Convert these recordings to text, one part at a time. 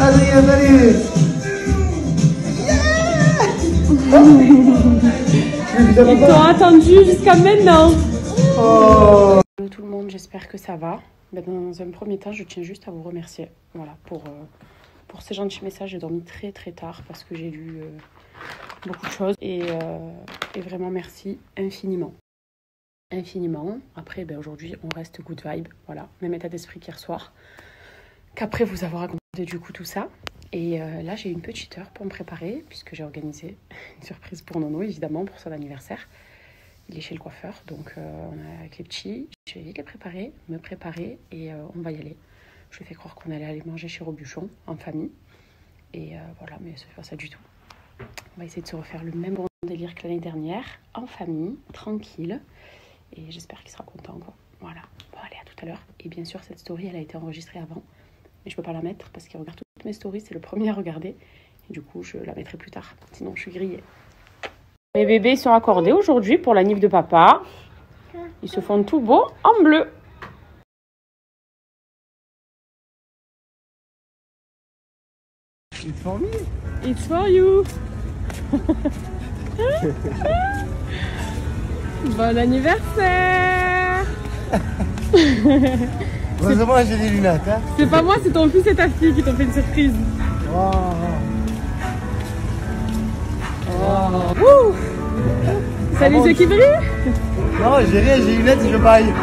Adrien, salut. Ils t'ont attendu jusqu'à maintenant. Oh. Hello tout le monde, j'espère que ça va. Dans un premier temps, je tiens juste à vous remercier. Voilà, pour ces gentils messages. J'ai dormi très très tard parce que j'ai lu beaucoup de choses. Et vraiment merci infiniment. Infiniment. Après, aujourd'hui, on reste good vibe. Voilà, même état d'esprit qu'hier soir. Qu'après vous avoir raconté du coup tout ça. Et là, j'ai une petite heure pour me préparer, puisque j'ai organisé une surprise pour Nono, évidemment, pour son anniversaire. Il est chez le coiffeur, donc on est avec les petits. Je vais les préparer, me préparer, et on va y aller. Je lui ai fait croire qu'on allait aller manger chez Robuchon, en famille. Et voilà, mais c'est pas ça du tout. On va essayer de se refaire le même bon délire que l'année dernière, en famille, tranquille. Et j'espère qu'il sera content, quoi. Voilà. Bon, allez, à tout à l'heure. Et bien sûr, cette story, elle a été enregistrée avant. Mais je peux pas la mettre parce qu'il regarde toutes mes stories. C'est le premier à regarder. Et du coup, je la mettrai plus tard. Sinon, je suis grillée. Mes bébés sont accordés aujourd'hui pour la nif de papa. Ils se font tout beau en bleu. It's for me. It's for you. Bon anniversaire. Heureusement, j'ai des lunettes. Hein. C'est pas moi, c'est ton fils et ta fille qui t'ont fait une surprise. Wow. Ouh. Ça les yeux qui brillent? Non, j'ai rien, j'ai des lunettes et je baille.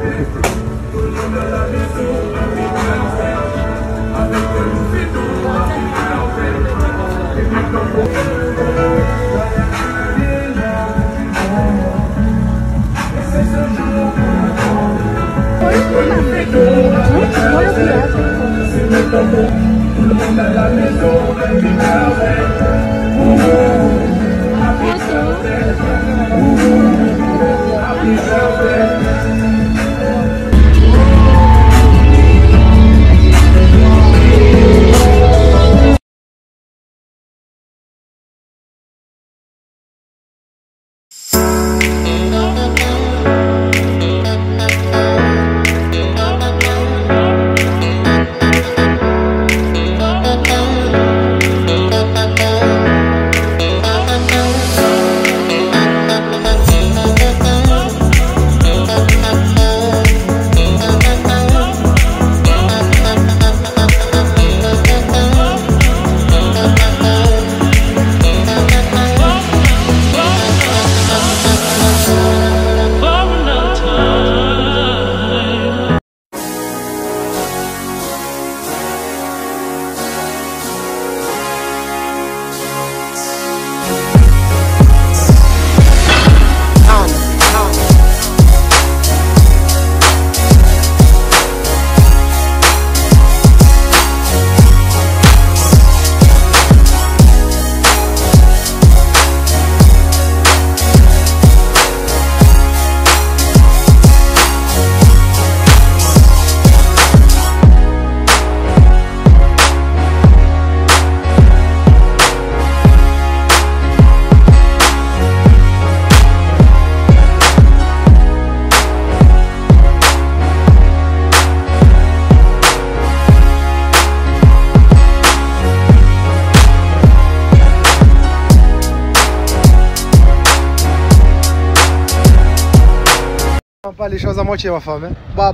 Pas les choses à moitié, ma femme. Hein. Bah.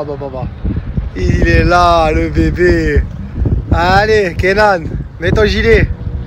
Il est là, le bébé. Allez, Kenan, mets ton gilet.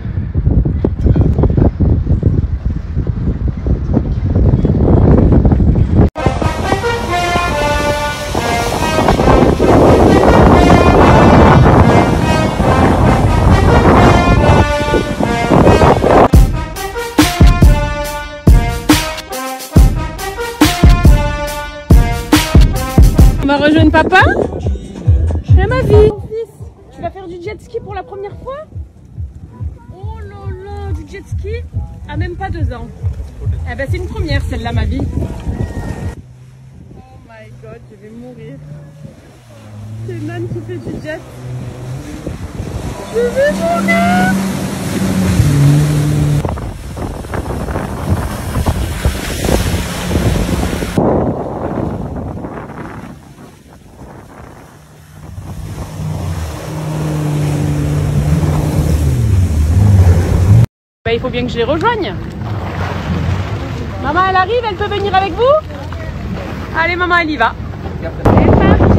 On va rejoindre papa. Et ma vie. Mon fils, tu vas faire du jet ski pour la première fois? Oh là là, du jet ski à même pas 2 ans. Eh ben c'est une première celle-là, ma vie. Oh my god, je vais mourir. C'est Nan qui fait du jet. Je vais mourir. il faut bien que je les rejoigne. Maman, elle arrive, elle peut venir avec vous? Allez, maman, elle y va. C'est parti.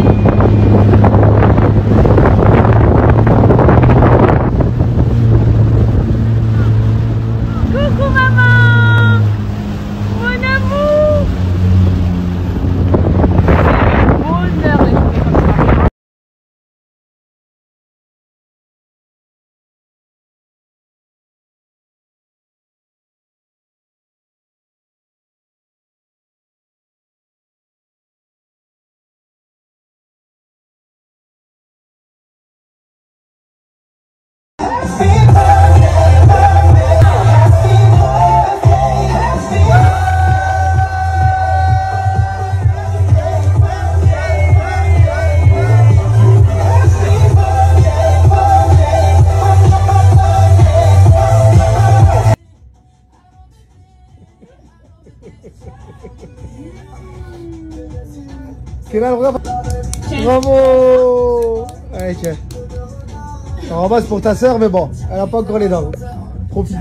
Coucou, maman. Mon amour. C'est un bonheur d'écouter comme ça. Kenan, bravo. Bravo. Allez, tiens. En ramasse pour ta soeur, mais bon, elle n'a pas encore les dents. Profite.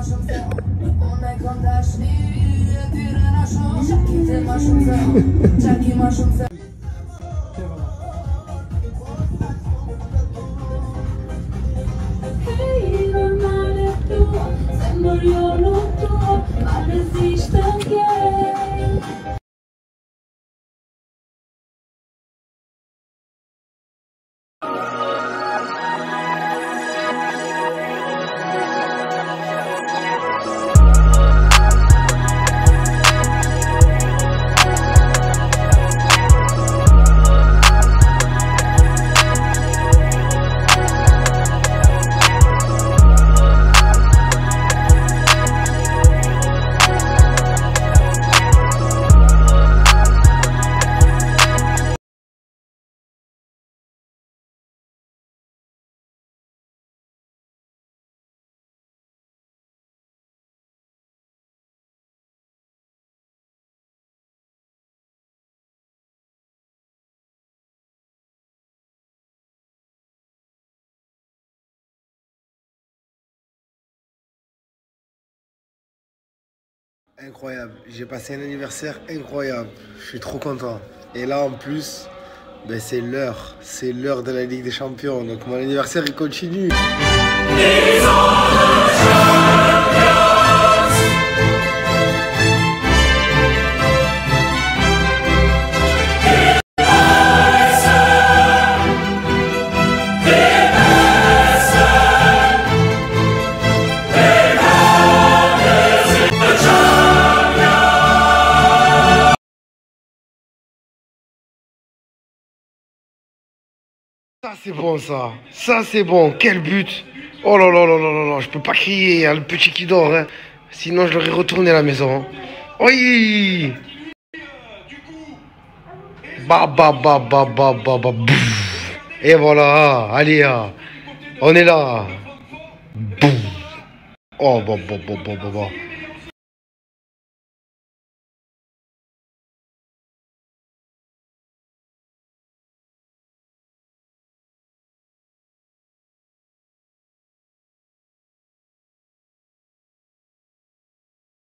Incroyable, j'ai passé un anniversaire incroyable, je suis trop content. Et là en plus, ben c'est l'heure de la Ligue des Champions, donc mon anniversaire il continue. Ça c'est bon ça c'est bon, quel but! Oh là là là là là là, je peux pas crier, il y a le petit qui dort, hein. Sinon je l'aurais retourné à la maison. Oui! Bah bah bah bah bah bah bah bouf. Et voilà, allez, on est là. Bouf. Oh bah bah bah bah bah bah.